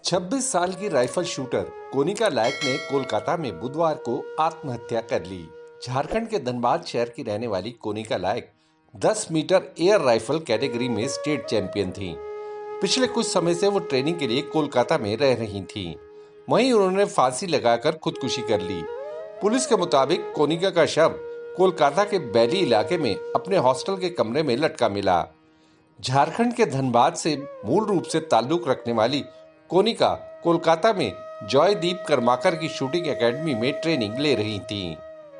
26 साल की rifle shooter Konika लायक ने कोलकाता में बुधवार को आत्महत्या कर ली। झारखंड के धनबाद शहर की रहने वाली Konika Layak 10 metre air rifle category में स्टेट चैंपियन थीं। पिछले कुछ समय से वो ट्रेनिंग के लिए कोलकाता में रह रही थीं। वहीं उन्होंने फांसी लगाकर खुदकुशी कर ली। पुलिस के मुताबिक कोनिका का शव कोलकाता के बैली इलाके में अपने हॉस्टल के कमरे में लटका मिला। झारखंड के धनबाद से मूल रूप से ताल्लुक रखने वाली कोनिका कोलकाता में जॉयदीप कर्माकर की शूटिंग एकेडमी में ट्रेनिंग ले रही थीं।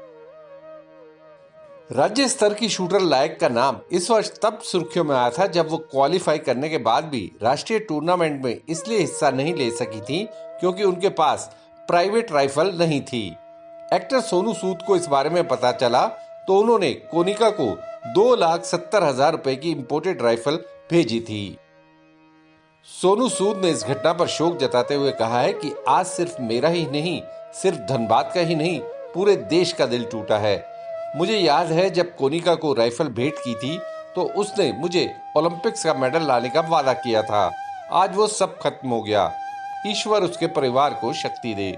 राज्य स्तर की शूटर लायक का नाम इस वर्ष तब सुर्खियों में आया था जब वो क्वालिफाई करने के बाद भी राष्ट्रीय टूर्नामेंट में इसलिए हिस्सा नहीं ले सकी थी क्योंकि उनके पास प्राइवेट राइफल नहीं थी। एक्टर सोनू सूद को इस बारे में पता चला तो उन्होंने कोनिका को 2,70,000 रुपए की इंपोर्टेड राइफल भेजी थी। सोनू सूद ने इस घटना पर शोक जताते हुए कहा है कि आज सिर्फ मेरा ही नहीं, सिर्फ धनबाद का ही नहीं, पूरे देश का दिल टूटा है। मुझे याद है जब कोनिका को राइफल भेंट की थी तो उसने मुझे ओलंपिक्स का मेडल लाने का वादा किया था। आज वो सब खत्म हो गया। ईश्वर उसके परिवार को शक्ति दे।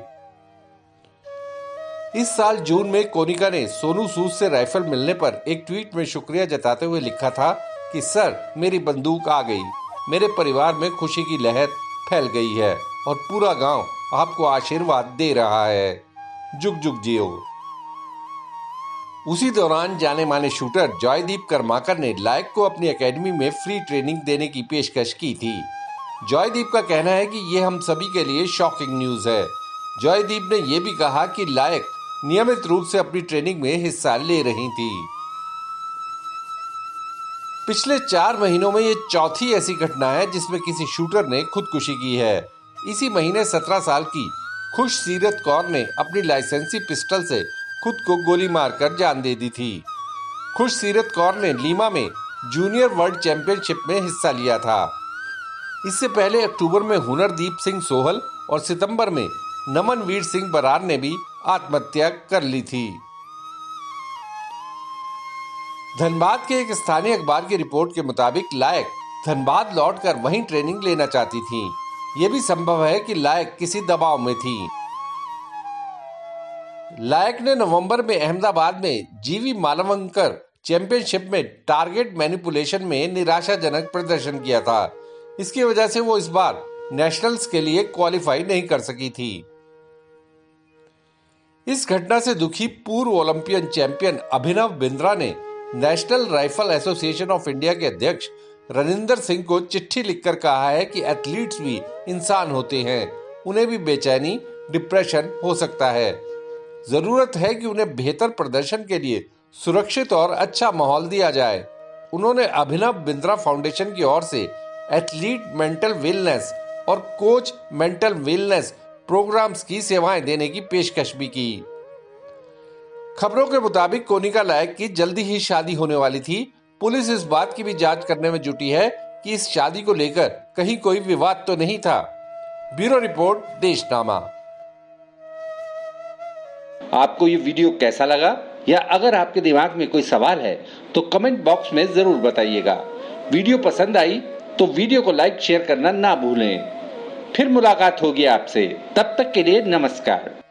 इस साल जून में कोनिका ने सोनू सूद से राइफल मिलने पर एक ट्वीट में शुक्रिया जताते हुए लिखा था कि सर, मेरी बंदूक आ गई, मेरे परिवार में खुशी की लहर फैल गई है और पूरा गांव आपको आशीर्वाद दे रहा है। जुग जुग जियो। उसी दौरान जाने माने शूटर जॉयदीप कर्माकर ने लायक को अपनी एकेडमी में फ्री ट्रेनिंग देने की पेशकश की थी। जॉयदीप का कहना है कि ये हम सभी के लिए शॉकिंग न्यूज है। जॉयदीप ने यह भी कहा कि लायक नियमित रूप से अपनी ट्रेनिंग में हिस्सा ले रही थी। पिछले 4 महीनों में ये चौथी ऐसी घटना है जिसमें किसी शूटर ने खुदकुशी की है। इसी महीने 17 साल की खुशसीरत कौर ने अपनी लाइसेंसी पिस्टल से खुद को गोली मारकर जान दे दी थी। खुशसीरत कौर ने लीमा में जूनियर वर्ल्ड चैंपियनशिप में हिस्सा लिया था। इससे पहले अक्टूबर में हुनरदीप सिंह सोहल और सितंबर में नमनवीर सिंह बरार ने भी आत्महत्या कर ली थी। धनबाद के एक स्थानीय अखबार की रिपोर्ट के मुताबिक लायक धनबाद लौटकर वहीं ट्रेनिंग लेना चाहती थीं। यह भी संभव है कि लायक किसी दबाव में थी। लायक ने नवंबर में अहमदाबाद में जीवी मालवंकर चैंपियनशिप में टारगेट मैनिपुलेशन में निराशाजनक प्रदर्शन किया था। इसकी वजह से वो इस बार नेशनल्स के लिए क्वालिफाई नहीं कर सकी थी। इस घटना से दुखी पूर्व ओलंपियन चैंपियन अभिनव बिंद्रा ने national rifle association of India के अध्यक्ष रनिंदर सिंह को चिट्ठी लिखकर कहा है कि एथलीट्स भी इंसान होते हैं, उन्हें भी बेचैनी, डिप्रेशन हो सकता है। जरूरत है कि उन्हें बेहतर प्रदर्शन के लिए सुरक्षित और अच्छा माहौल दिया जाए। उन्होंने अभिनव बिंद्रा फाउंडेशन की ओर से एथलीट मेंटल वेलनेस और कोच मेंटल वेलनेस प्रोग्राम्स की सेवाएं देने की पेशकश भी की। खबरों के मुताबिक कोनिका लायक की जल्दी ही शादी होने वाली थी। पुलिस इस बात की भी जांच करने में जुटी है कि इस शादी को लेकर कहीं कोई विवाद तो नहीं था। Bureau report, Deshnama. आपको ये वीडियो कैसा लगा या अगर आपके दिमाग में कोई सवाल है तो कमेंट बॉक्स में जरूर बताइएगा। वीडियो पसंद आई तो वीडियो को लाइक शेयर करना ना भूलें। फिर मुलाकात होगी आपसे, तब तक के लिए नमस्कार।